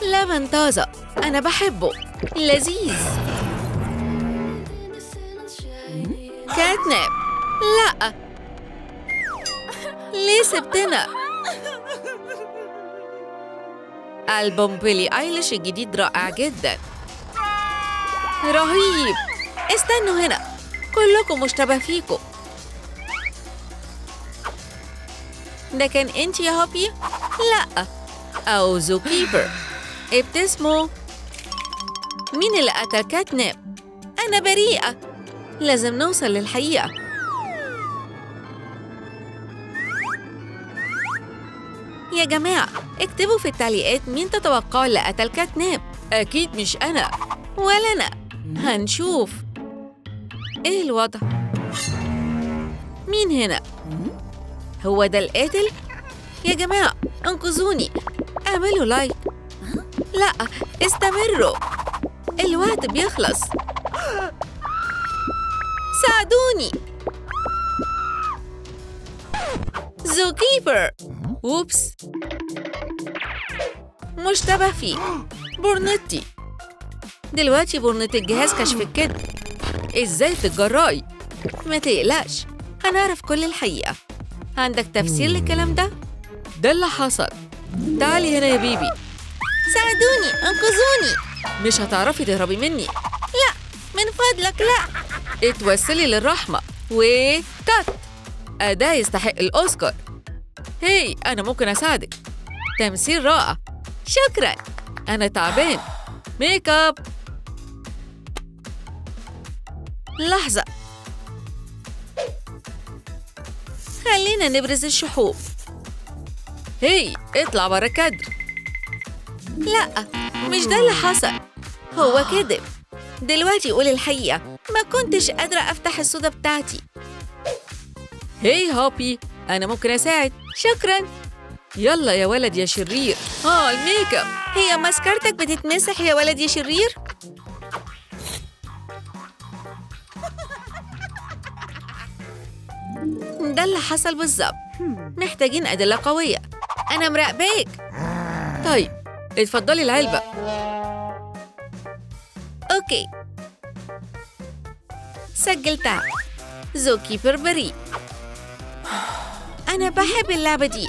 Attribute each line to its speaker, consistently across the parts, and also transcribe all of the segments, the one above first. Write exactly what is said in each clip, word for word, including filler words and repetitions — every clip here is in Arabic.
Speaker 1: لبن طازة، أنا بحبه، لذيذ. كاتناب، لأ، ليه سبتنا؟ ألبوم بيلي آيليش الجديد رائع جداً، رهيب. استنوا هنا، كلكم مشتبه فيكم. ده كان انت يا هوبي؟ لأ، أو زو كيبر. ابتسموا. مين اللي قتل كاتناب؟ أنا بريئة، لازم نوصل للحقيقة. يا جماعة، اكتبوا في التعليقات مين تتوقعوا اللي قتل كاتناب. أكيد مش أنا ولا أنا. هنشوف. إيه الوضع؟ مين هنا؟ هو ده القاتل؟ يا جماعة انقذوني، اعملوا لايك. لا، استمروا، الوقت بيخلص. ساعدوني. زو كيبر. ووبس، مشتبه فيه. بورنتي. دلوقتي بورنت الجهاز كشف الكذب. ازاي تتجرأي؟ ما تقلقش، هنعرف كل الحقيقة. عندك تفسير للكلام ده؟ ده اللي حصل. تعالي هنا يا بيبي. ساعدوني، انقذوني. مش هتعرفي تهربي مني. لا، من فضلك لا. اتوسلي للرحمة. وكات. أداء يستحق الأوسكار. هاي، أنا ممكن أساعدك. تمثيل رائع. شكراً. أنا تعبان. ميك اب. لحظة، خلينا نبرز الشحوب. هاي، اطلع برا الكادر. لا، مش ده اللي حصل، هو كذب. دلوقتي قول الحقيقة. ما كنتش قادرة أفتح السودا بتاعتي. هاي هوبي، أنا ممكن أساعد. شكراً. يلا يا ولد يا شرير. آه الميك اب. هي ماسكارتك بتتمسح يا ولد يا شرير؟ ده اللي حصل بالظبط. محتاجين أدلة قوية. أنا مراقباك. طيب، اتفضلي العلبة. أوكي، سجلتها. زو كيبر بريء. أنا بحب اللعبة دي.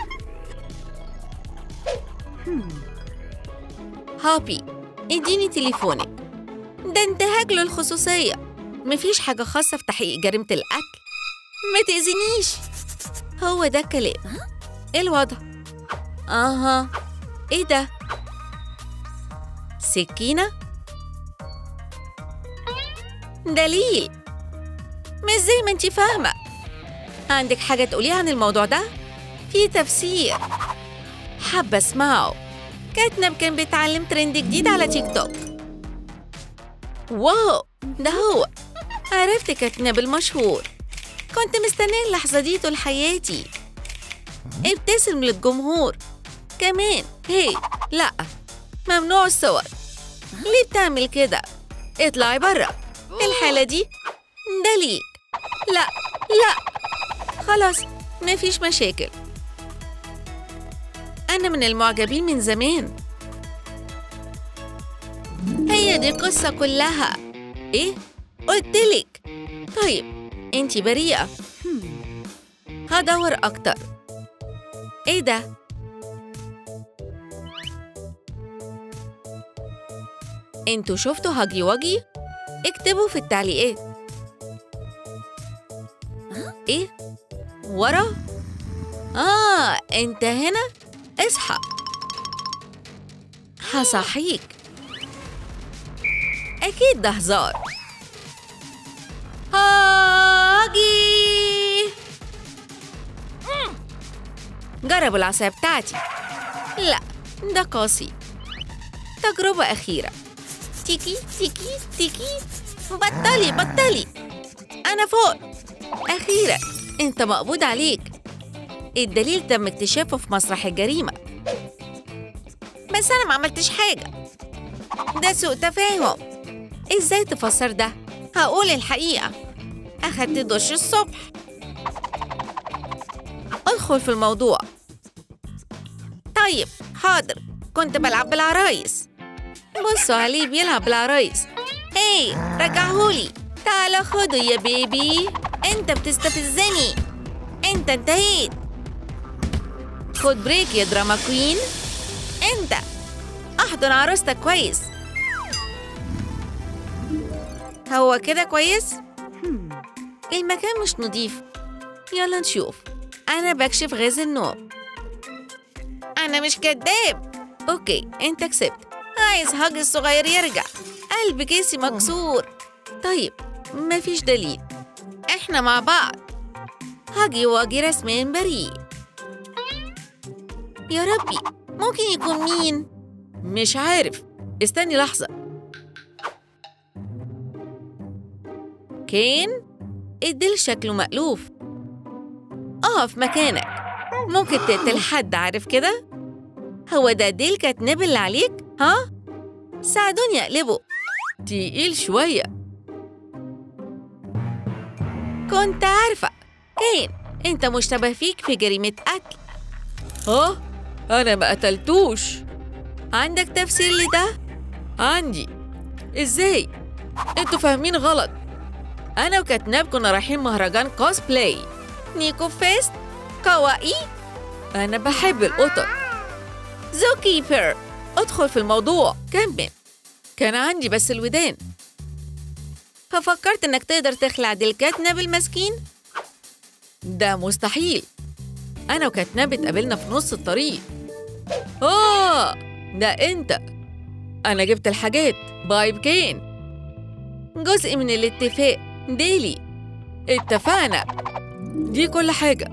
Speaker 1: هوبي، اديني تليفونك. ده انتهاك للخصوصية. مفيش حاجة خاصة في تحقيق جريمة القتل. ما تأذينيش. هو ده الكلام. ايه الوضع؟ اها، ايه ده؟ سكينة؟ دليل. مش زي ما انتي فاهمة. عندك حاجة تقوليها عن الموضوع ده؟ في تفسير. حابة اسمعه. كاتناب كان بيتعلم ترند جديد على تيك توك. واو، ده هو. عرفت كاتناب المشهور. كنت مستنية اللحظة دي طول حياتي. ابتسم للجمهور كمان. هي، لا، ممنوع الصور. ليه بتعمل كده؟ اطلعي برا. الحالة دي ده ليك. لا لا، خلاص، مفيش مشاكل. أنا من المعجبين من زمان. هي دي القصة كلها. إيه؟ قلتلك. طيب، انتي بريئة. هدور أكتر. إيه ده؟ انتوا شفتوا هاجي واجي؟ اكتبوا في التعليقات. إيه؟ ورا؟ آه، أنت هنا؟ اصحى. هصحيك. أكيد ده هزار. هاجي، جربوا العصاية بتاعتي. لا، ده قاسي. تجربة أخيرة. تيكي تيكي تيكي. بطلي بطلي. أنا فوق. أخيرا، أنت مقبوض عليك. الدليل تم اكتشافه في مسرح الجريمة. بس أنا ما عملتش حاجة. ده سوء تفاهم. إزاي تفسر ده؟ هقول الحقيقة. أخدت دش الصبح. ادخل في الموضوع. طيب، حاضر. كنت بلعب بالعرايس. بصوا عليه بيلعب بالعرايس. هاي رجعهولي. تعال خده يا بيبي. انت بتستفزني. انت انتهيت. خد بريك يا دراما كوين. انت احضن عروستك كويس. هو كده كويس؟ المكان مش نظيف. يلا نشوف. انا بكشف غاز النوم. انا مش كداب. اوكي انت كسبت. عايز هاج الصغير يرجع. قلب كيسي مكسور. طيب مفيش دليل. احنا مع بعض. هاجي واجي رسمين بريء. يا ربي ممكن يكون مين؟ مش عارف. استني لحظة. كين؟ الديل شكله مألوف. اقف مكانك. ممكن تقتل حد عارف كده؟ هو ده ديل كاتنب اللي عليك؟ ها؟ ساعدوني اقلبه. تقيل شوية. كنت عارفة. كين انت مشتبه فيك في جريمة قتل. ها؟ أنا ما قتلتوش. عندك تفسير لده؟ عندي. إزاي؟ انتوا فاهمين غلط. أنا وكاتناب كنا رايحين مهرجان كوسبلاي. نيكو فيست؟ كوائي؟ أنا بحب القطط. زو كيبر ادخل في الموضوع. كمل. كان عندي بس الودان. ففكرت إنك تقدر تخلع ديل كاتناب المسكين؟ ده مستحيل. أنا وكاتناب اتقابلنا في نص الطريق. آه ده أنت. أنا جبت الحاجات. باي بكين. جزء من الاتفاق. ديلي اتفقنا. دي كل حاجة.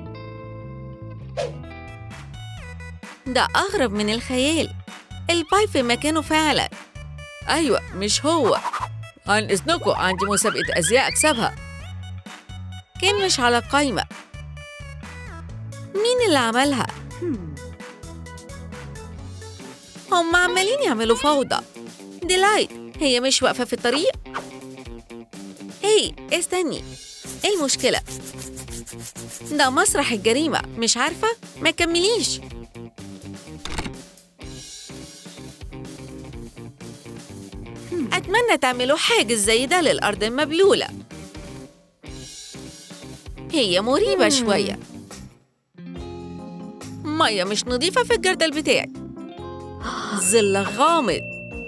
Speaker 1: ده أغرب من الخيال. الباي في مكانه فعلا. أيوة مش هو. عن إذنكم عندي مسابقة أزياء أكسبها. كان مش على قايمة. مين اللي عملها؟ هم عمالين يعملوا فوضى. ديلايت هي مش واقفة في الطريق؟ هي استني. ايه المشكلة؟ ده مسرح الجريمة مش عارفة؟ ما كمليش. أتمنى تعملوا حاجز زي ده للأرض المبلولة. هي مريبة شوية. مية مش نظيفة في الجردل بتاعي. ظل غامض.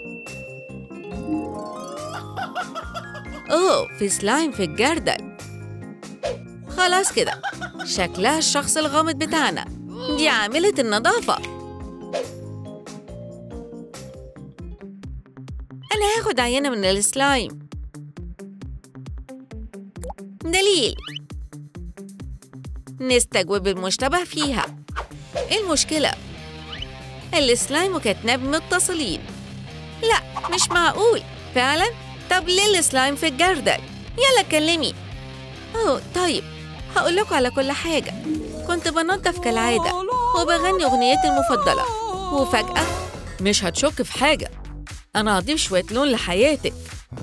Speaker 1: أوه في سلايم في الجردل. خلاص كده. شكلها الشخص الغامض بتاعنا. دي عاملة النظافة. أنا هاخد عينة من السلايم. دليل. نستجوب المشتبه فيها. إيه المشكلة؟ السلايم وكاتناب متصلين. لا مش معقول. فعلا؟ طب ليه السلايم في الجردل؟ يلا كلمي. أوه طيب هقول لكم على كل حاجة. كنت بنظف كالعادة وبغني أغنيتي المفضلة، وفجأة مش هتشك في حاجة. أنا هضيف شوية لون لحياتك.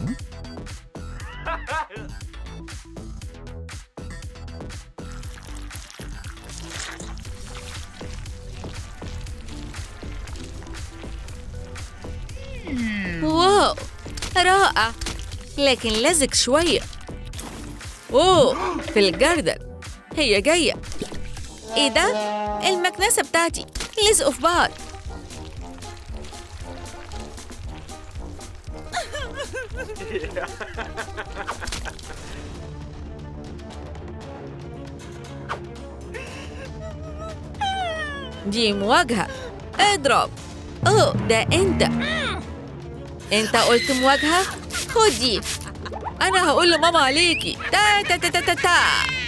Speaker 1: واو رائع، لكن لزج شوية. أوه في الجردل. هي جاية. إيه ده؟ المكنسة بتاعتي لزقوا في بعض. دي مواجهة. اضرب. أوه ده أنت. أنت قلت مواجهة؟ خدي. أنا هقول لماما عليكي. تا تا تا تا تا تا.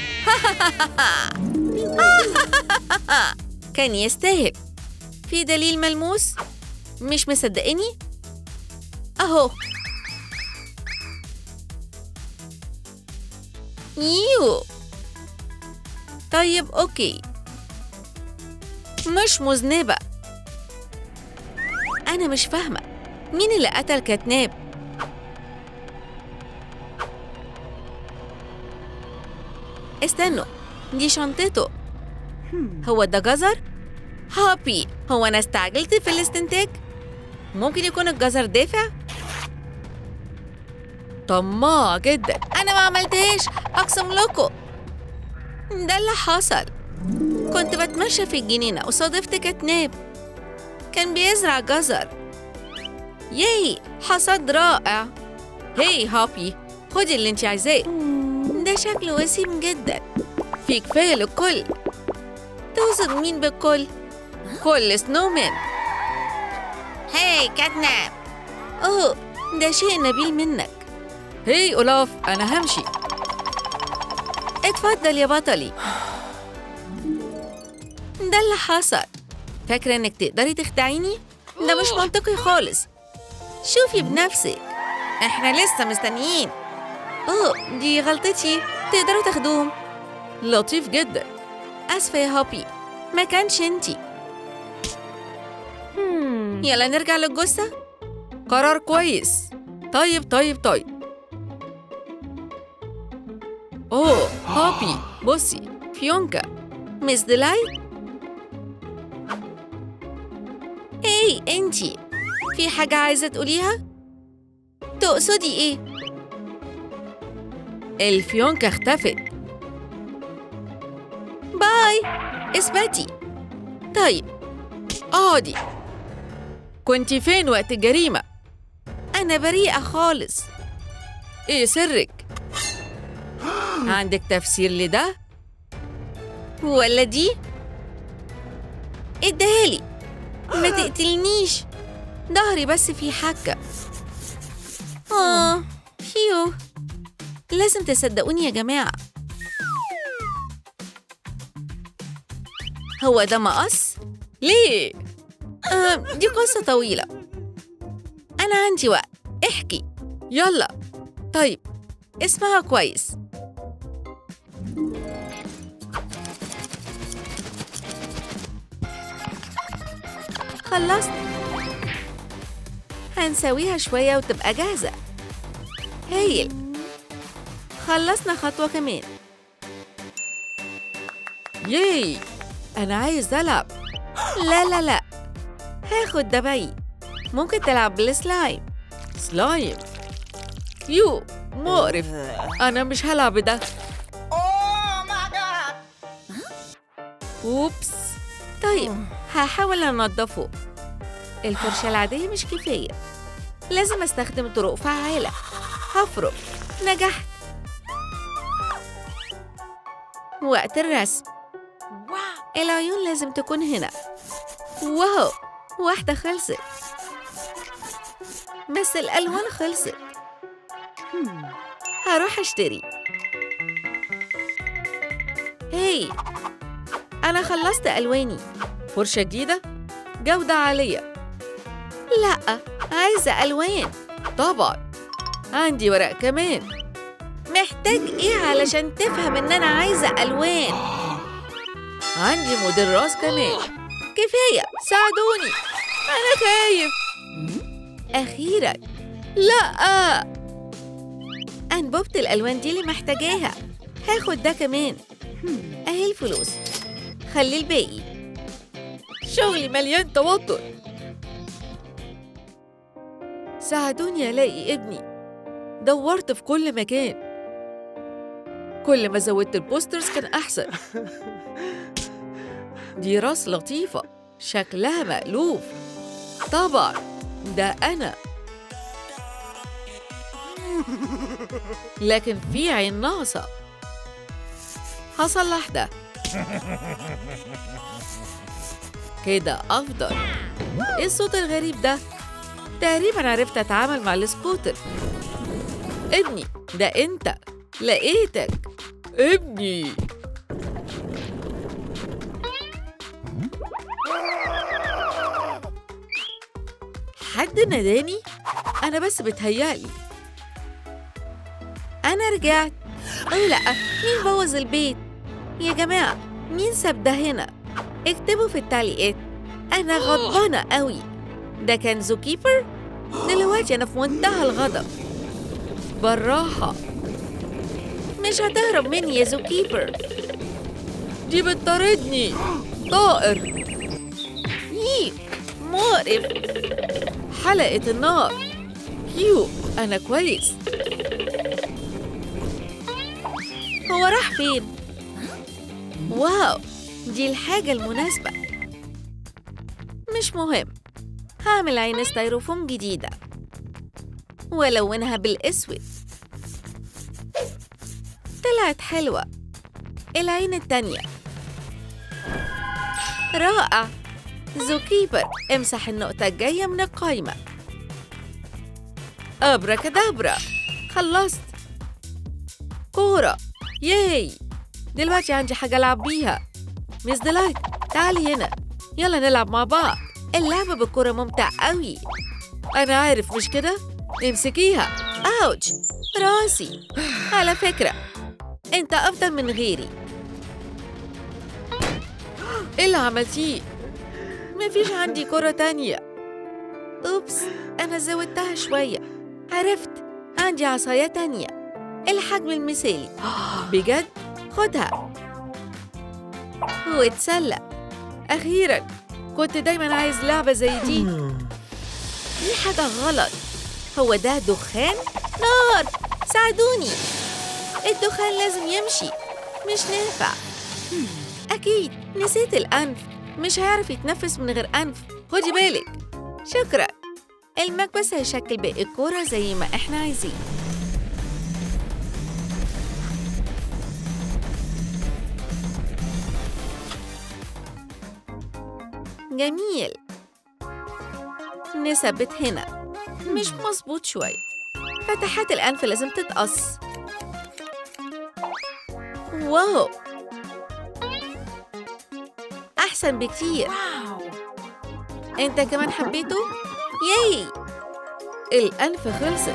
Speaker 1: كان يستاهل. في دليل ملموس؟ مش مصدقيني؟ أهو. يو. طيب أوكي. مش مذنبة. أنا مش فاهمة مين اللي قتل كاتناب؟ استنوا، دي شنطته. هو ده جزر؟ هابي، هو أنا استعجلت في الاستنتاج؟ ممكن يكون الجزر دافع؟ طماع جدا. أنا ما عملتهاش، أقسم لكم. ده اللي حصل. كنت بتمشى في الجنينة وصادفت كتناب كان بيزرع جزر. ياي، حصاد رائع. هاي هابي، خدي اللي انت عايزاه. ده شكله وسيم جدا. في كفاية للكل. تقصد مين بالكل؟ كل سنومان. هاي كاتناب. اوه، ده شيء نبيل منك. هاي أولاف، أنا همشي. اتفضل يا بطلي. ده اللي حصل. فاكرة إنك تقدري تخدعيني؟ ده مش منطقي خالص. شوفي بنفسك. إحنا لسه مستنيين. أوه، دي غلطتي. تقدروا تاخدوهم. لطيف جدا. آسفة يا هابي، ما كانش انتي. يلا نرجع للجثة. قرار كويس. طيب طيب طيب. أوه هابي، بصي فيونكا. مس ديلايت. إيه انتي، في حاجة عايزة تقوليها؟ تقصدي إيه؟ الفيونكة اختفت. باي، اثبتي. طيب اقعدي. كنتي فين وقت الجريمة؟ أنا بريئة خالص. إيه سرك؟ عندك تفسير لده؟ ولا دي؟ اديهالي. ما تقتلنيش، ظهري بس في حكة. آه فيو، لازم تصدقوني يا جماعة. هو ده مقص؟ ليه؟ آه دي قصة طويلة. أنا عندي وقت، احكي يلا. طيب اسمعها كويس. خلصت. هنسويها شوية وتبقى جاهزة. هايل. خلصنا خطوة كمان. ياي، أنا عايز ألعب. لا لا لا، هاخد ده بعيد. ممكن تلعب بالسلايم. سلايم؟ يو مقرف. أنا مش هلعب ده. أوبس. طيب هحاول أنضفه. الفرشة العادية مش كفاية، لازم أستخدم طرق فعالة. هفرك. نجحت. وقت الرسم. العيون لازم تكون هنا. واو، واحدة خلصت. بس الألوان خلصت. هروح أشتري. هاي، أنا خلصت ألواني. فرشة جديدة؟ جودة عالية. لأ، عايزة ألوان. طبعا عندي ورق كمان. محتاج إيه علشان تفهم إن أنا عايزة ألوان؟ عندي موديل راس كمان. كفاية، ساعدوني، أنا خايف. أخيراً. لأ، أنبوبة الألوان دي اللي محتاجاها. هاخد ده كمان. أهي الفلوس، خلي الباقي. شغلي مليان توتر. ساعدوني ألاقي ابني. دورت في كل مكان. كل ما زودت البوسترز كان أحسن. دي راس لطيفة، شكلها مألوف. طبعا ده أنا. لكن في عين ناقصة. هصلح ده كده أفضل. إيه الصوت الغريب ده؟ تقريباً عرفت أتعامل مع السكوتر. ابني، ده أنت. لقيتك ابني. حد ناداني؟ أنا بس بتهيألي. أنا رجعت. أوه لأ، مين بوظ البيت؟ يا جماعة، مين ساب ده هنا؟ اكتبوا في التعليقات. أنا غضبانة قوي. ده كان زو كيبر؟ دلوقتي أنا في منتهى الغضب. بالراحة، مش هتهرب مني يا زو كيبر. دي بتطاردني. طائر. يي، مقرف. حلقة النار. يو أنا كويس. هو راح فين؟ واو دي الحاجة المناسبة. مش مهم، هعمل عين ستيروفوم جديدة ولونها بالأسود. طلعت حلوة. العين التانية رائع. زوكيبر امسح النقطة الجاية من القايمة. أبراكادابرا خلصت. كورة ياي. دلوقتي عندي حاجة ألعب بيها. ميس ديلايت تعالي هنا، يلا نلعب مع بعض. اللعب بالكورة ممتع قوي. أنا عارف مش كده؟ امسكيها. أوتش راسي. على فكرة أنت أفضل من غيري. إيه اللي عملتيه؟ مفيش عندي كرة تانية. أوبس أنا زودتها شوية. عرفت، عندي عصاية تانية الحجم المثالي. بجد؟ خدها واتسلى. أخيراً كنت دايماً عايز لعبة زي دي. في حاجة غلط. هو ده دخان؟ نار! ساعدوني. الدخان لازم يمشي، مش نافع. أكيد نسيت الأنف. مش هيعرف يتنفس من غير أنف. خدي بالك. شكراً. المكبس هيشكل باقي الكورة زي ما إحنا عايزين. جميل. نثبت هنا. مش مظبوط شوي. فتحات الأنف لازم تتقص. واو أحسن بكتير. أنت كمان حبيته؟ ياي. الأنف خلصت.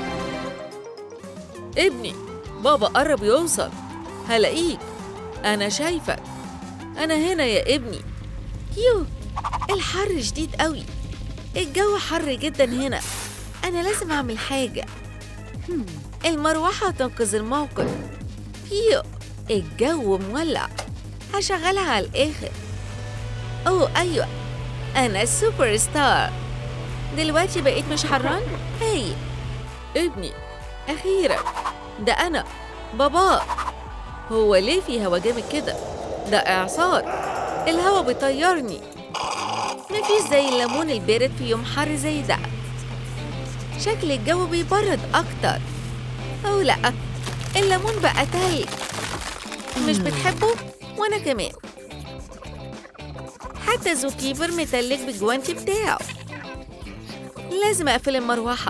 Speaker 1: ابني بابا قرب يوصل. هلاقيك. أنا شايفك. أنا هنا يا ابني. يو الحر شديد قوي. الجو حر جدا هنا. أنا لازم أعمل حاجة. المروحة تنقذ الموقف. يو الجو مولع. هشغلها على الآخر. أوه أيوة أنا السوبر ستار. دلوقتي بقيت مش حران؟ هاي ابني أخيرا. ده أنا بابا. هو ليه في هوا جامد كده؟ ده إعصار. الهوا بيطيرني. مفيش زي الليمون البارد في يوم حر زي ده. شكل الجو بيبرد أكتر. أو لأ الليمون بقى تلج. مش بتحبه؟ وأنا كمان. حتى زوكيبر متلج بالجوانتي بتاعه. لازم أقفل المروحة.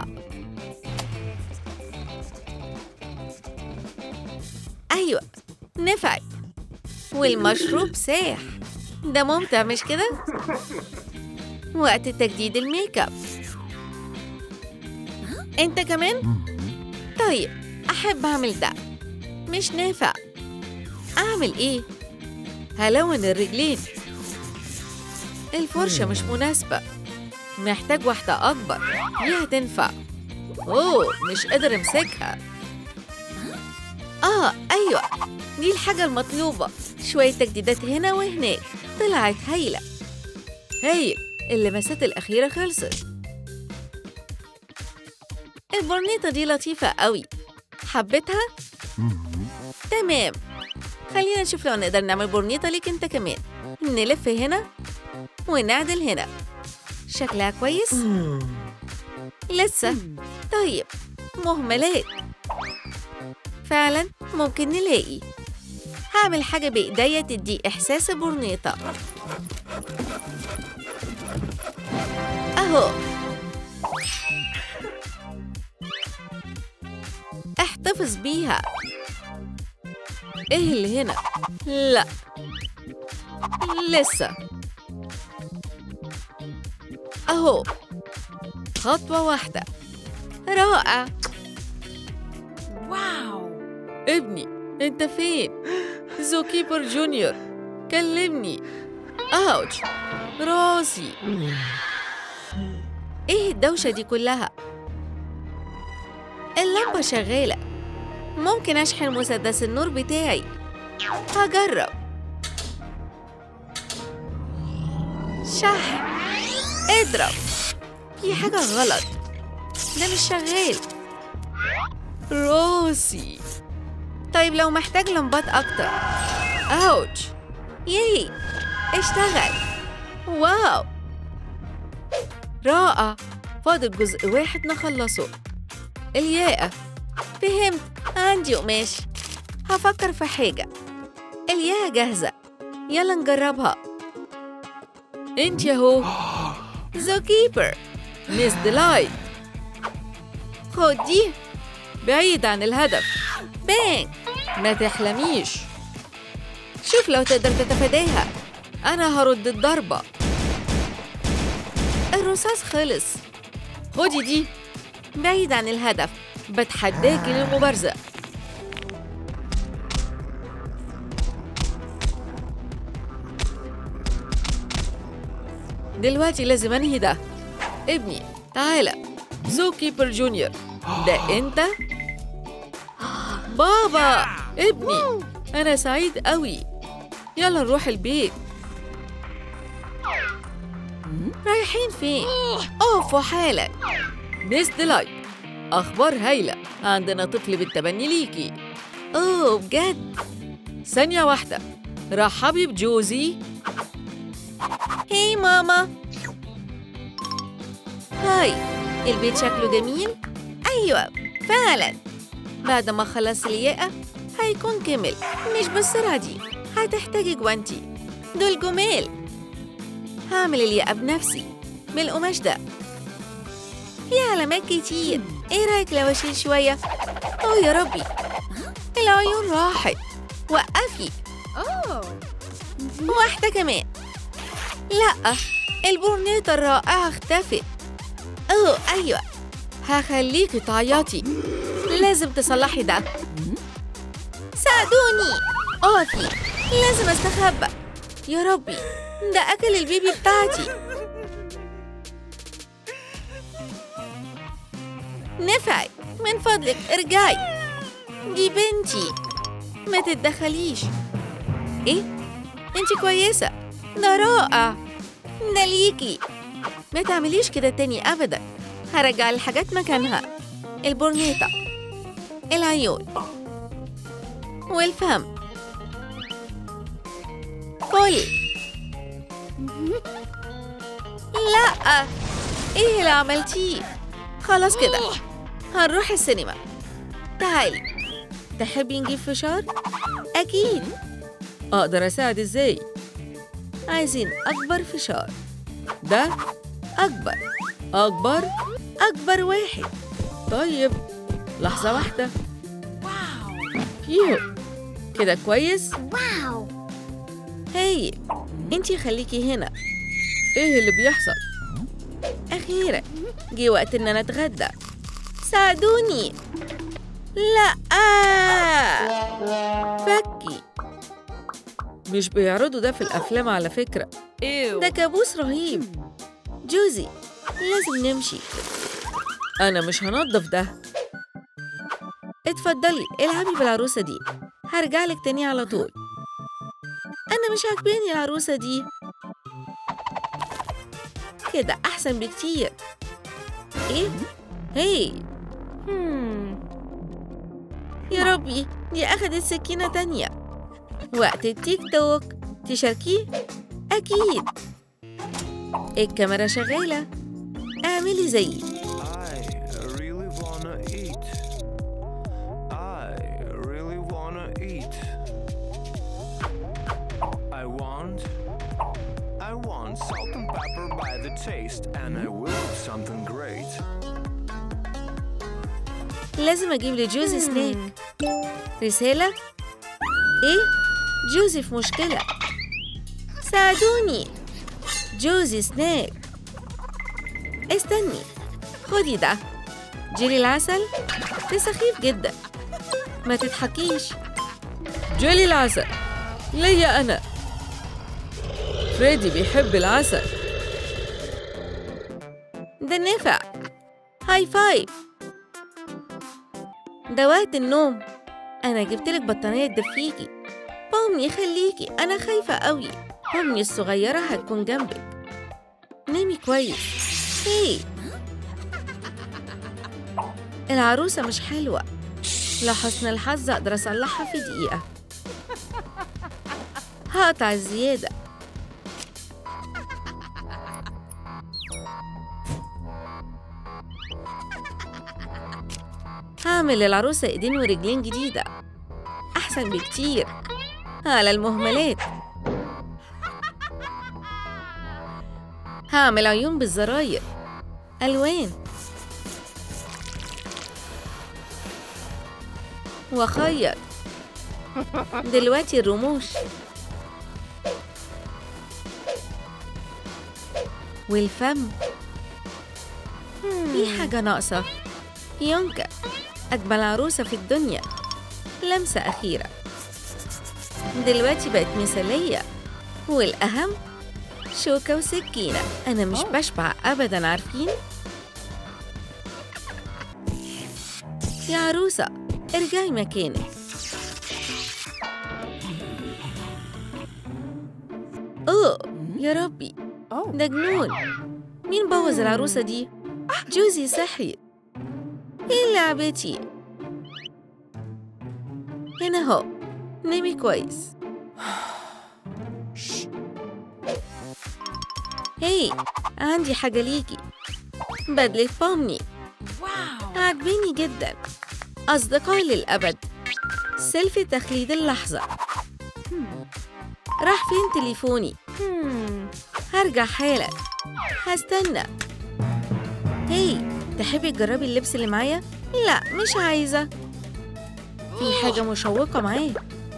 Speaker 1: أيوة نفعت. والمشروب ساح. ده ممتع مش كده؟ وقت تجديد الميك اب. أنت كمان؟ طيب أحب أعمل ده. مش نافع. أعمل إيه؟ هلون الرجلين. الفرشة مش مناسبة. محتاج واحدة أكبر. دي هتنفع. أوه مش قادر أمسكها. آه أيوة دي الحاجة المطلوبة. شوية تجديدات هنا وهناك. طلعت هايلة. هايل. اللمسات الأخيرة خلصت. البرنيطة دي لطيفة قوي. حبيتها؟ تمام. خلينا نشوف لو نقدر نعمل برنيطة ليك أنت كمان. نلف هنا ونعدل هنا. شكلها كويس؟ لسه. طيب مهملات. فعلا ممكن نلاقي. هعمل حاجة بإيديا تدي إحساس برنيطة. أهو. احتفظ بيها. إيه اللي هنا؟ لا لسه. أهو خطوة واحدة. رائع. واو ابني أنت فين؟ زوكيبر جونيور كلمني. أوتش راسي. إيه الدوشة دي كلها؟ اللمبة شغالة. ممكن أشحن مسدس النور بتاعي. هجرب. شحن. اضرب. في حاجة غلط، ده مش شغال. راسي. طيب لو محتاج لمبات أكتر. أوتش. ياي، اشتغل. واو، رائع. فاضل جزء واحد نخلصه. الياقة. فهمت، عندي قماش. هفكر في حاجة. الياقة جاهزة، يلا نجربها. انت ياهو. زو كيبر. ميس ديلايت. خد دي، بعيد عن الهدف. بانج. ما تحلميش. شوف لو تقدر تتفاداها. أنا هرد الضربة. الرصاص خلص. خدي دي، بعيد عن الهدف. بتحداكي للمبارزة. دلوقتي لازم أنهي ده. ابني تعالى. زو كيبر جونيور. ده أنت؟ بابا، ابني، أنا سعيد قوي. يلا نروح البيت. رايحين فين؟ أوفوا حالك. ميس ديلايت، أخبار هايلة. عندنا طفل بالتبني ليكي. أوه بجد؟ ثانية واحدة. رحبي بجوزي. هاي ماما. هاي، البيت شكله جميل؟ أيوة فعلا. بعد ما خلص الياقة هيكون كمل. مش بالسرعة دي، هتحتاجي جوانتي. دول جمال. هعمل الياقة بنفسي بالقماش ده. في علامات كتير. ايه رأيك لو اشيل شوية؟ اوه يا ربي، العيون راحت. وقفي. واحدة كمان. لا، البورنيطة الرائعة اختفت. اوه ايوه، هخليكي تعيطي. لازم تصلحي ده. ساعدوني. اقفي، لازم استخبى. يا ربي، ده اكل البيبي بتاعتي. نفعت، من فضلك ارجعي. دي بنتي، ما تتدخليش. ايه؟ انتي كويسة. ده رائع، ده ليكي. ما تعمليش كده تاني ابدا. هرجع الحاجات مكانها. البورنيطة، العيون، والفم. كل. لا، ايه اللي عملتيه؟ خلاص كده، هنروح السينما. تعالي. تحبي نجيب فشار؟ أكيد. أقدر أساعد إزاي؟ عايزين أكبر فشار. ده أكبر. أكبر. أكبر واحد. طيب، لحظة واحدة. يو، كده كويس؟ واو. هاي، انتي خليكي هنا. ايه اللي بيحصل؟ أخيرا جه وقت إن أنا أتغدى. ساعدوني. لا، فكي. مش بيعرضوا ده في الأفلام على فكرة. ده كابوس رهيب. جوزي، لازم نمشي. أنا مش هنضف ده. اتفضلي العبي بالعروسة دي. هرجعلك تاني على طول. أنا مش عاجباني العروسة دي. كده أحسن بكتير. إيه؟ هاي. هم. يا ربي، دي أخدت سكينة تانية. وقت التيك توك. تشاركيه؟ أكيد. الكاميرا شغالة. اعملي زيي.
Speaker 2: Salt and pepper by the taste, and I will do something great.
Speaker 1: لازم أجيب لجوزي سناك. رسالة؟ إيه؟ جوزي في مشكلة. ساعدوني. جوزي سناك. استني، خدي ده. جيلي العسل. ده سخيف جدا. ما تضحكيش. جيلي العسل ليا أنا. فريدي بيحب العسل. ده نفع. هاي فايف. ده وقت النوم. أنا جبتلك بطانية تدفيكي. بومي خليكي، أنا خايفة قوي. بومي الصغيرة هتكون جنبك. نامي كويس. هي، العروسة مش حلوة. لحسن الحظ أقدر أصلحها في دقيقة. هقطع الزيادة. هعمل للعروسة إيدين ورجلين جديدة، أحسن بكتير. على المهملات. هعمل عيون بالزراير، ألوان، وأخيط. دلوقتي الرموش والفم. في حاجة ناقصة. فيونكا أجمل عروسة في الدنيا. لمسة أخيرة. دلوقتي بقت مثالية. والأهم شوكة وسكينة. أنا مش بشبع أبداً، عارفين؟ يا عروسة ارجعي مكانك. أوه يا ربي، ده جنون. مين بوظ العروسة دي؟ جوزي صحي. ايه لعبتي؟ هنا هو، نامي كويس. هاي، عندي حاجة ليكي. بدلة بومني. عجباني جدا. أصدقاء للأبد. سيلفي تخليد اللحظة. راح فين تليفوني؟ هرجع حالا. هستنى. هاي، تحبي تجربي اللبس اللي معايا؟ لا مش عايزة. في حاجة مشوقة معاه.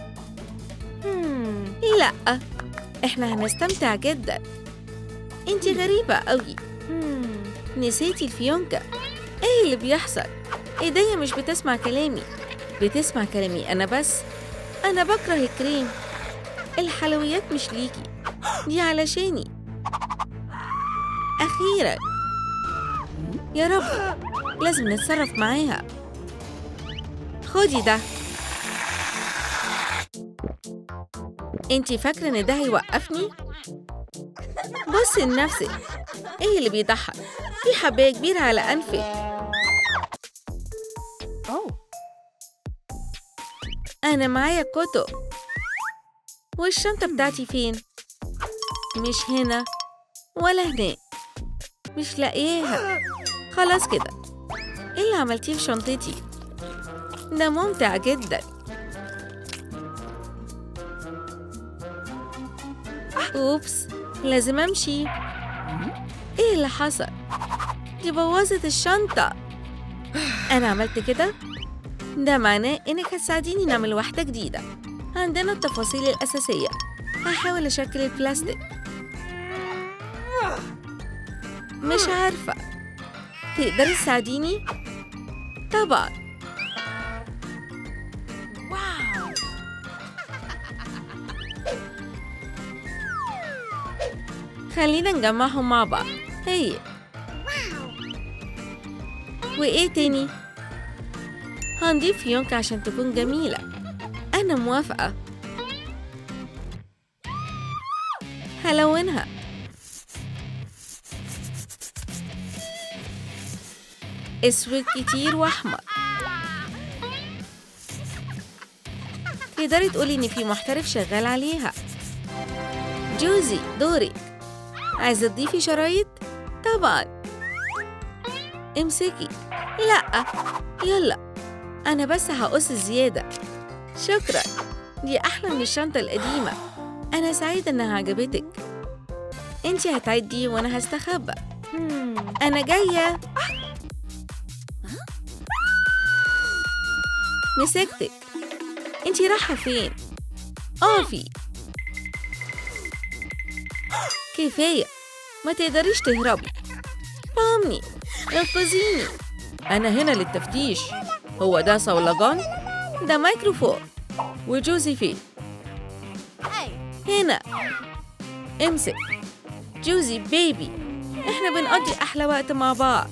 Speaker 1: لا، احنا هنستمتع جدا. انتي غريبة قوي. نسيتي الفيونكة. ايه اللي بيحصل؟ ايديا مش بتسمع كلامي. بتسمع كلامي انا بس. انا بكره الكريم. الحلويات مش ليكي، دي علشاني. اخيرا. يا رب، لازم نتصرف معاها. خدي ده. انتي فاكرة ان ده هيوقفني؟ بصي لنفسك. ايه اللي بيضحك؟ في حباية كبيرة على أنفك. أنا معايا كتب. والشنطة بتاعتي فين؟ مش هنا ولا هنا. مش لاقياها. خلاص كده. ايه اللي عملتيه في شنطتي؟ ده ممتع جدا. أوبس، لازم أمشي. إيه اللي حصل؟ دي بوظت الشنطة. أنا عملت كده؟ ده معناه إنك هتساعديني نعمل واحدة جديدة. عندنا التفاصيل الأساسية. هحاول أشكل البلاستيك. مش عارفة. تقدري تساعديني؟ طبعاً. واو. خلينا نجمعهم مع بعض. هي. وإيه تاني؟ هنضيف فيونكة عشان تكون جميلة. أنا موافقة. هلونها. أسود كتير وأحمر. تقدري تقولي إن في محترف شغال عليها. جوزي، دورك. عايزة تضيفي شرايط؟ طبعاً. امسكي. لأ، يلا. أنا بس هقص الزيادة. شكراً. دي أحلى من الشنطة القديمة. أنا سعيدة إنها عجبتك. أنتي هتعدي وأنا هستخبى. أنا جاية. مسكتك. أنتي رايحة فين؟ أقفي. كفاية. ما تقدريش تهربي. فهمني. انقذيني. أنا هنا للتفتيش. هو ده صولجان؟ ده ميكروفون. وجوزي فين؟ هنا. امسك. جوزي بيبي. احنا بنقضي أحلى وقت مع بعض.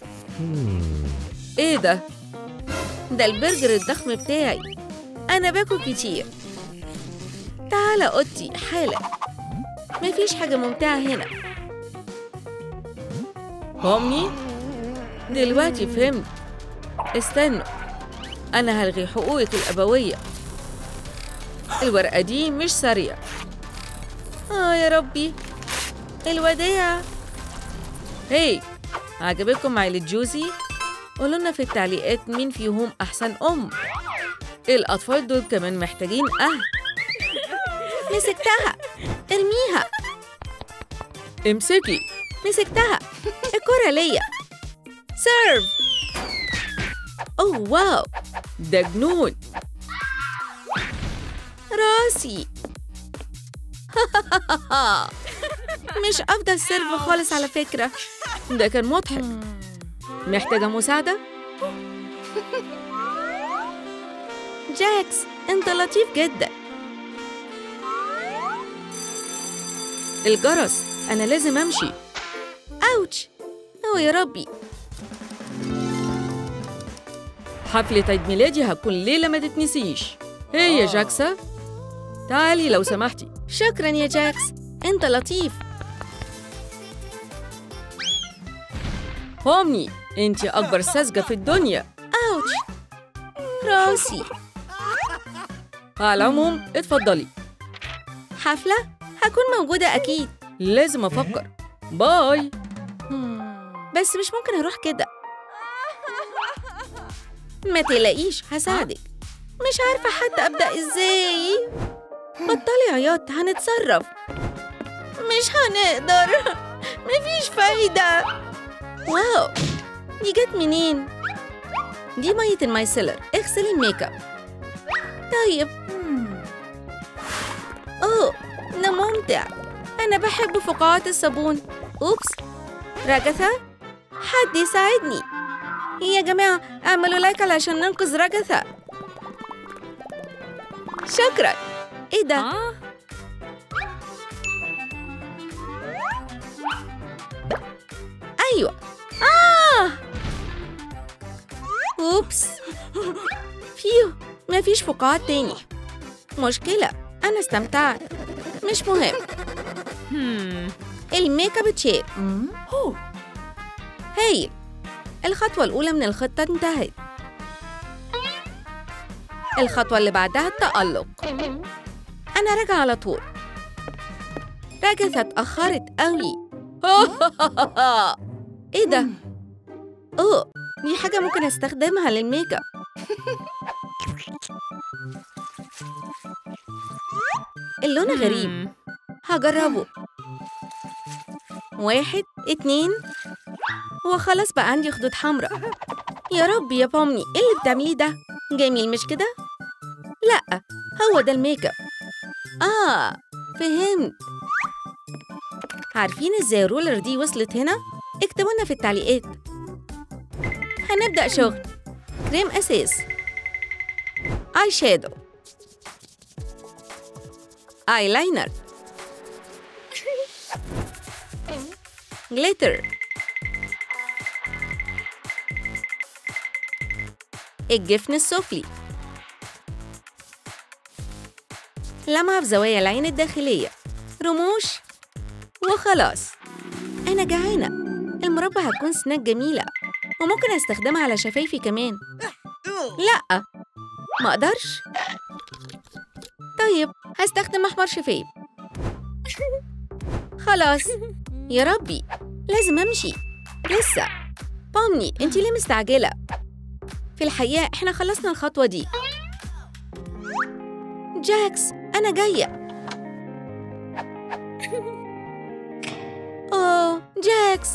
Speaker 1: ايه ده؟ ده البرجر الضخم بتاعي. أنا باكل كتير. تعالى أوضتي حالا. مفيش حاجة ممتعة هنا. فهمني؟ دلوقتي فهمت. استنوا، أنا هلغي حقوقك الأبوية. الورقة دي مش سريعة. آه يا ربي، الوداع. هاي، عجبكم عيلة جوزي؟ قولوا لنا في التعليقات مين فيهم أحسن أم. الأطفال دول كمان محتاجين أهل. مسكتها، ارميها. امسكي. مسكتها، الكرة ليا. سيرف. أوه واو، ده جنون. راسي. مش أفضل سيرف خالص على فكرة. ده كان مضحك. محتاجة مساعدة؟ جاكس، أنت لطيف جدا. الجرس، أنا لازم أمشي. أوتش، أوه يا ربي. حفلة عيد ميلادي هتكون ليلة ما تتنسيش. هي يا جاكسة، تعالي لو سمحتي. شكراً يا جاكس، أنت لطيف. بومني، أنتِ أكبر ساذجة في الدنيا. أوتش، راسي. على العموم اتفضلي. حفلة؟ هكون موجودة أكيد. لازم أفكر. باي. بس مش ممكن أروح كده. ما تقلقيش، هساعدك. مش عارفة حتى أبدأ إزاي. بطلي عياط، هنتصرف. مش هنقدر. مفيش فايدة. واو، دي جت منين؟ دي مية المايسيلر، اغسلي الميك اب. طيب. أوه، ده ممتع. أنا بحب فقاعات الصابون. أوبس، راجثا، حد يساعدني. يا جماعة، اعملوا لايك علشان ننقذ راجثا. شكراً. إيه ده؟ أيوة. آه! أوبس. فيو، مفيش فقاعات تاني. مشكلة، أنا استمتعت. مش مهم. الميك اب اتشال. هايل. الخطوة الأولى من الخطة انتهت. الخطوة اللي بعدها التألق. أنا راجعة على طول. راجثة اتأخرت قوي. إيه ده؟ أوه، دي حاجة ممكن أستخدمها للميك اب. اللون غريب. هجربه. واحد، اتنين، وخلاص بقى عندي خدود حمراء. يا ربي يا بومني، إيه اللي بتعمليه ده؟ جميل مش كده؟ لأ، هو ده الميك اب. آه، فهمت. عارفين إزاي الرولر دي وصلت هنا؟ اكتبوا لنا في التعليقات. هنبدأ شغل. كريم أساس، آي شادو، آي لاينر، جليتر، الجفن السفلي، لمعة في زوايا العين الداخلية، رموش، وخلاص. أنا جعانة. المربى هتكون سناك جميلة، وممكن أستخدمها على شفايفي كمان. لأ، ما أقدرش. طيب، هستخدم أحمر شفايف. خلاص. يا ربي، لازم أمشي. لسه. بومني، أنتي ليه مستعجلة؟ في الحقيقة إحنا خلصنا الخطوة دي. جاكس، أنا جاية. أوه، جاكس.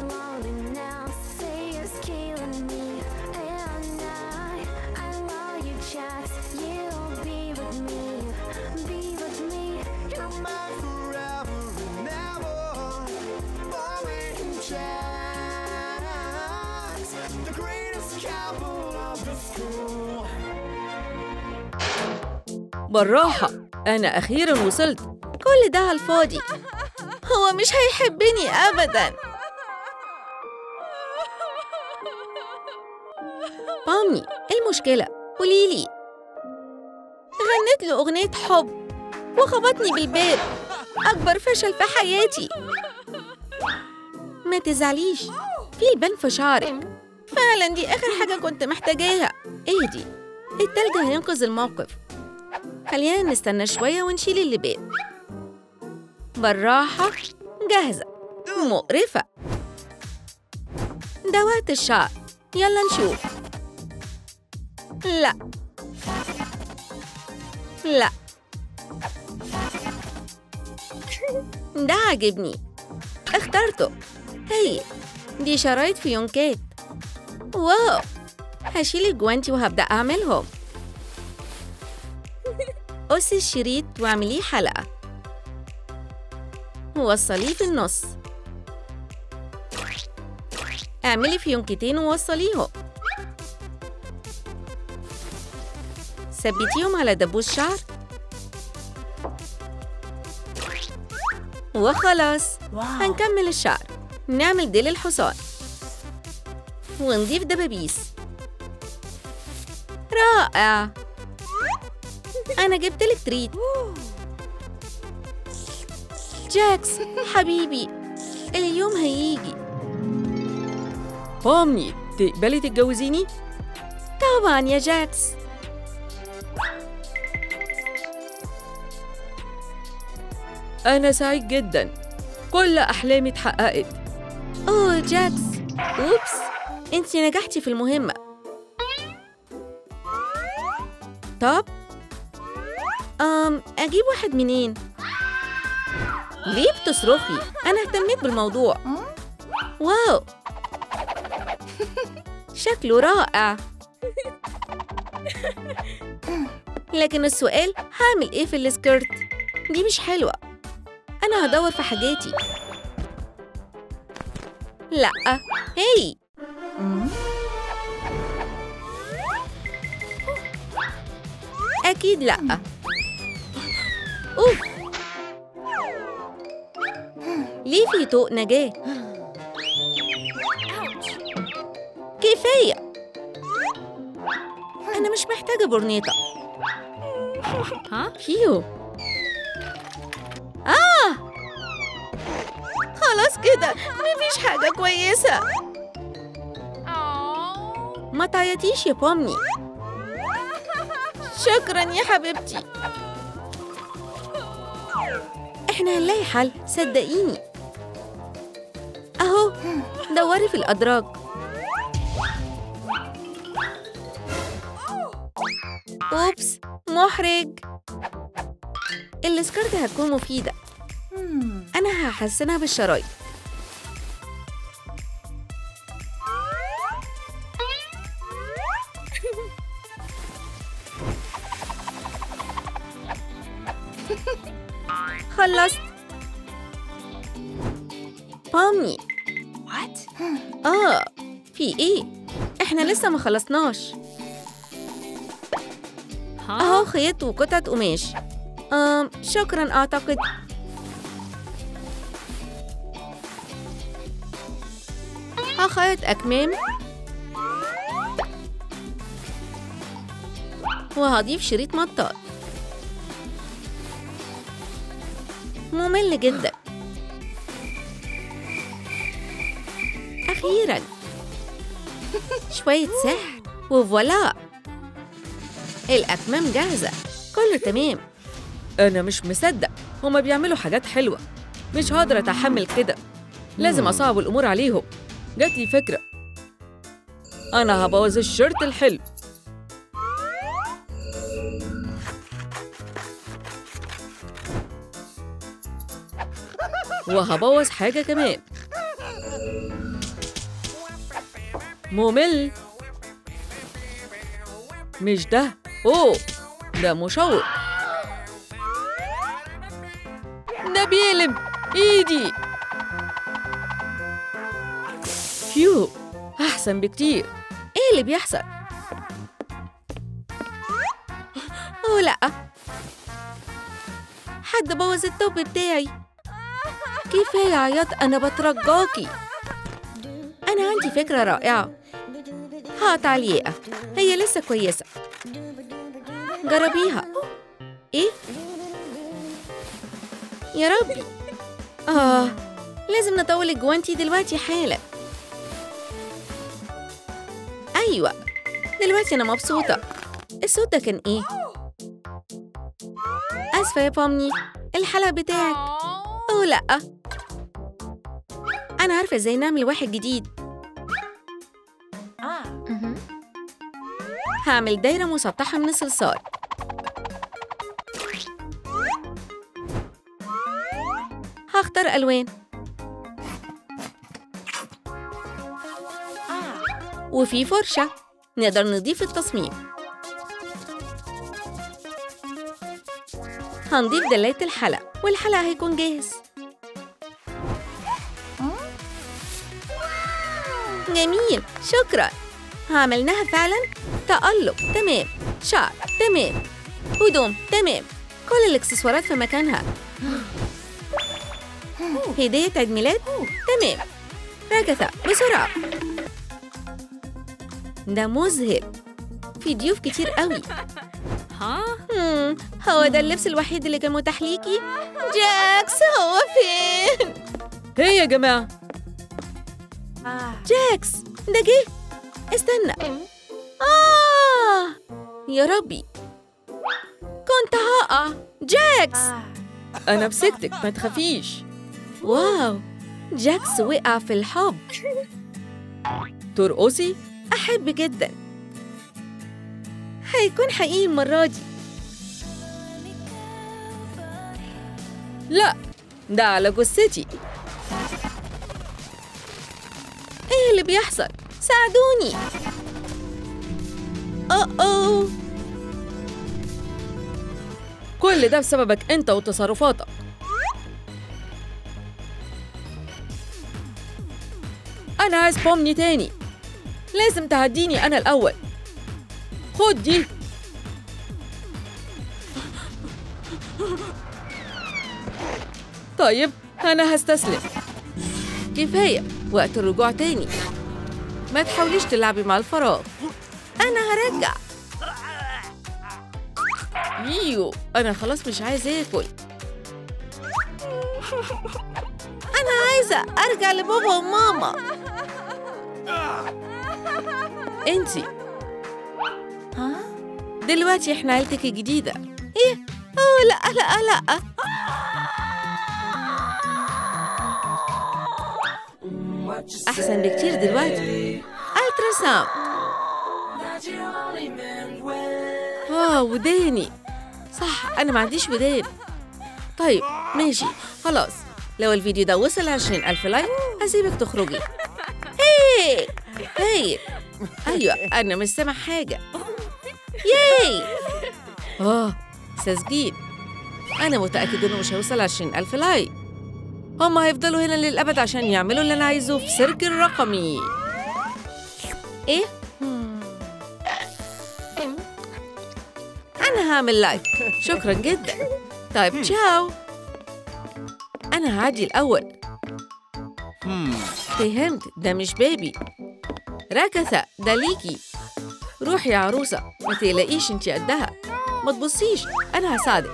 Speaker 1: بالراحة، أنا أخيراً وصلت. كل ده على الفاضي. هو مش هيحبني أبداً. بومني، إيه المشكلة؟ قوليلي. غنيت له أغنية حب وخبطني بالباب. أكبر فشل في حياتي. ما تزعليش، في البان في شعرك. فعلا دي آخر حاجة كنت محتاجاها. إيه دي؟ التلج هينقذ الموقف. خلينا نستنى شوية ونشيل اللبان. بالراحة. جاهزة. مقرفة. ده وقت الشعر. يلا نشوف. لا لا، ده عجبني. اخترته. هي دي شرايط فيونكات. واو، هشيل الجوانتي وهبدأ أعملهم. قصي الشريط واعمليه حلقة. ووصليه في النص. اعملي فيونكتين ووصليهم. ثبتيهم على دبوس شعر. وخلاص. هنكمل الشعر. نعمل ديل الحصان ونضيف دبابيس. رائع. أنا جبتلك تريت. جاكس حبيبي، اليوم هيجي.
Speaker 3: بومني، تقبلي تتجوزيني؟
Speaker 1: طبعاً يا جاكس.
Speaker 3: أنا سعيد جداً. كل أحلامي اتحققت.
Speaker 1: أوه جاكس، أوبس، أنتي نجحتي في المهمة. طب أم أجيب واحد منين؟ ليه بتصرخي؟ أنا اهتميت بالموضوع. واو، شكله رائع. لكن السؤال، هعمل إيه في السكيرت؟ دي مش حلوة. أنا هدور في حاجاتي. لأ، هاي. أكيد لأ. أوف، ليه في طوق نجاة؟ كفاية. أنا مش محتاجة برنيطة. ها؟ فيو. آه، خلاص كده مفيش حاجة كويسة. ما تعيطيش يا بومني. شكراً يا حبيبتي. إحنا هنلاقي حل، صدقيني. أهو، دوري في الأدراج. أوبس، محرج. السكرت هتكون مفيدة. أنا هحسنها بالشرايط. خلصت. بومني. آه، في إيه؟ إحنا لسه ما خلصناش. أهو خيط وقطعة قماش. آم شكراً أعتقد. هخيط أكمام وهضيف شريط مطاط. ممل جداً. أخيراً شوية سحر وفوالا، الأكمام جاهزة. كله تمام.
Speaker 3: أنا مش مصدق، هما بيعملوا حاجات حلوة. مش هقدر أتحمل كده. لازم أصعب الأمور عليهم. جاتلي فكرة. أنا هبوظ الشرط الحلو. وهبوظ حاجة كمان. ممل. مش ده. أوه، ده مشوق. ده بيلم إيدي. فيو، أحسن بكتير.
Speaker 1: إيه اللي بيحصل؟ أوه لأ، حد بوظ التوب بتاعي. كفاية عياط، أنا بترجاكي. أنا عندي فكرة رائعة. هقطع الياقة، هي لسه كويسة. جربيها. إيه؟ يا ربي. آه، لازم نطول الجوانتي دلوقتي حالا. أيوة، دلوقتي أنا مبسوطة. الصوت ده كان إيه؟ آسفة يا بومني، الحلقة بتاعك. أوه لأ، أنا عارفة إزاي نعمل واحد جديد. هعمل دايرة مسطحة من الصلصال. هختار ألوان، وفي فرشة نقدر نضيف التصميم. هنضيف دلات الحلقة والحلقة هيكون جاهز. جميل، شكرا. عملناها فعلا. تألق، تمام. شعر، تمام. هدوم، تمام. كل الإكسسوارات في مكانها. هدية عيد ميلاد، تمام. راجثة بسرعة. ده مذهل، في ضيوف كتير قوي. ها؟ هو ده اللبس الوحيد اللي كان متاح ليكي؟ جاكس هو فين؟
Speaker 3: هي يا جماعة.
Speaker 1: جاكس ده جه. استنى. آه يا ربي، كنت هقع. جاكس
Speaker 3: أنا مسكتك، ما تخافيش.
Speaker 1: واو، جاكس وقع في الحب.
Speaker 3: ترقصي؟
Speaker 1: أحب جدا. هيكون حقيقي المرة دي.
Speaker 3: لا، ده على جثتي.
Speaker 1: إيه اللي بيحصل؟ ساعدوني. أوه أوه،
Speaker 3: كل ده بسببك أنت وتصرفاتك. أنا عايز بومني تاني. لازم تهديني أنا الأول. خد دي. طيب، أنا هستسلم.
Speaker 1: كفاية، وقت الرجوع تاني.
Speaker 3: ما تحاوليش تلعبي مع الفراغ.
Speaker 1: أنا هرجع.
Speaker 3: ييو، أنا خلاص مش عايز آكل.
Speaker 1: أنا عايزة أرجع لبابا وماما.
Speaker 3: أنتي
Speaker 1: دلوقتي إحنا عيلتك الجديدة. إيه؟ أوه لأ لأ لأ. أحسن بكتير دلوقتي. ألترا ساوند.
Speaker 3: واو، وداني.
Speaker 1: صح، أنا ما عنديش ودان. طيب ماشي، خلاص. لو الفيديو ده وصل عشرين ألف لايك هسيبك تخرجي. هاي هاي. أيوة، أنا مش سامع حاجة. ياي. آه تسجيل. أنا متأكد إنه مش هيوصل عشرين ألف لايك. هما هيفضلوا هنا للأبد عشان يعملوا اللي أنا عايزه في سيرك الرقمي. إيه؟ أنا هعمل لايك. شكراً جداً. طيب تشاو. أنا هعدي الأول. فهمت، ده مش بيبي. ركثة، ده ليكي. روحي يا عروسة، ما تقلقيش، انتي قدها. ما تبصيش، أنا هساعدك.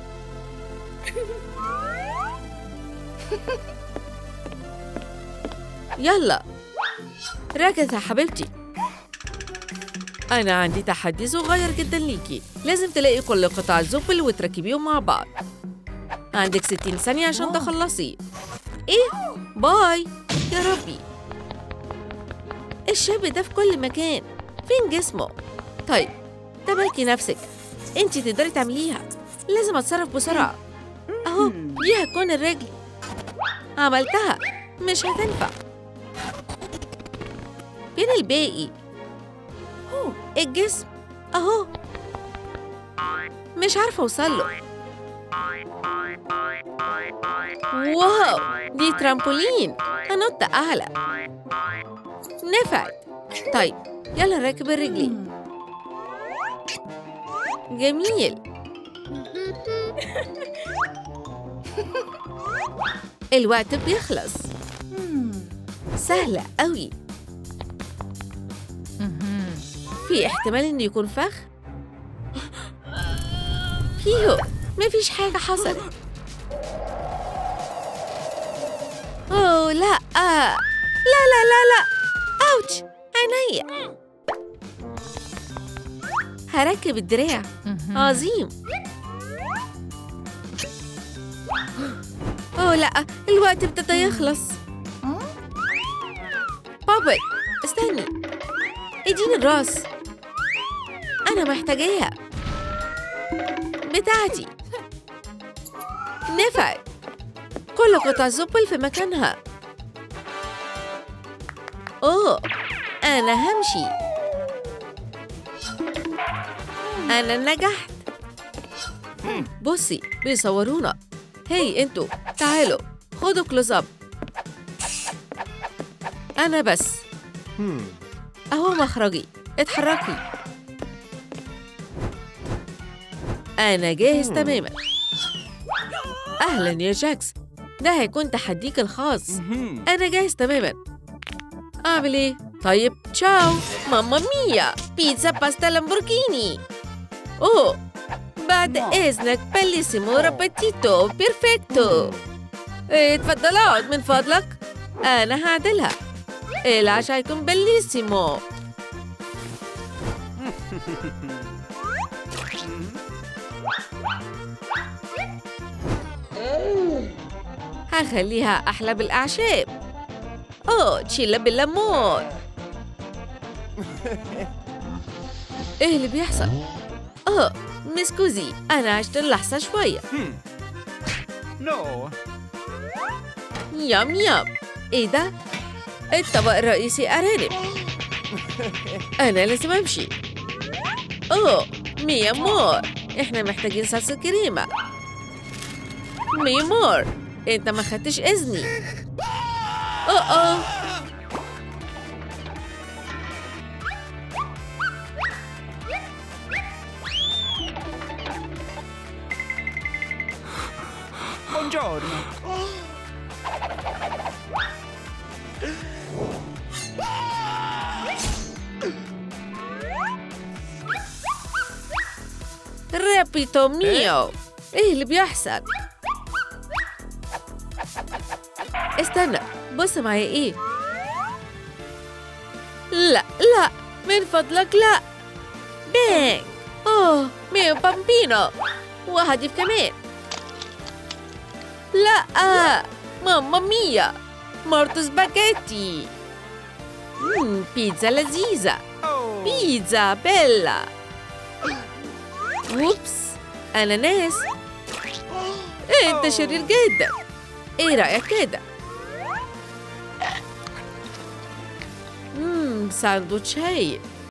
Speaker 1: يلا ركثة حبيبتي، أنا عندي تحدي صغير جدا ليكي. لازم تلاقي كل قطع الزبل وتركبيهم مع بعض. عندك ستين ثانية عشان تخلصي. إيه؟ باي يا ربي، الشاب ده في كل مكان. فين جسمه؟ طيب تباركي نفسك، انتي تقدري تعمليها. لازم اتصرف بسرعة. اهو دي هتكون الرجل. عملتها، مش هتنفع. فين الباقي؟ الجسم اهو، مش عارفة اوصله. واو، دي ترامبولين، هنط اعلى. نفعت. طيب يلا نركب الرجلين. جميل. الوقت بيخلص. سهلة قوي. في احتمال انه يكون فخ. فيهو مفيش حاجة حصلت. اوه لا، لا لا لا لا، اوتش، عينيا. هركب الدراع. عظيم. أوه لأ، الوقت ابتدى يخلص. بابل استني، اديني الراس، أنا محتاجاها. بتاعتي نفعت. كل قطع الزبل في مكانها. أوه أنا همشي. أنا نجحت. بصي بيصورونا. هاي انتوا تعالوا خدوا كلوز اب. أنا بس أهو مخرجي. اتحركي. أنا جاهز تماما. أهلا يا جاكس، ده هيكون تحديك الخاص. أنا جاهز تماما. أعمل إيه؟ طيب تشاو. ماما ميا، بيتزا باستا لامبورجيني. أوه بعد إذنك بليسيمو رابتيتو بيرفكتو. اتفضل اقعد من فضلك، أنا هعدلها. العشاء هيكون بليسيمو. هخليها أحلى بالأعشاب. أوه تشيلا بالليمون. إيه اللي بيحصل؟ أوه مسكوزي، أنا عشت اللحظة شوية.
Speaker 2: No.
Speaker 1: يام يام. إيه ده؟ الطبق الرئيسي أرانب. أنا لازم أمشي. أوه ميا مور، إحنا محتاجين صلصة كريمة. ميا مور، أنت ما خدتش إذني. أوه أوه
Speaker 2: Buongiorno.
Speaker 1: رابيتو ميو. إيه اللي بيحصل؟ استنى، بص معايا إيه. لا لا من فضلك لا. بانج. أوه ميو بامبينو، وهضيف كمان. لا ماما ميا، مارتو سباجيتي. مم، بيتزا لذيذة. بيتزا بيلا. ووبس أناناس. أنت شرير جدا. إيه رأيك كده؟ مم، ساندوتش هايل.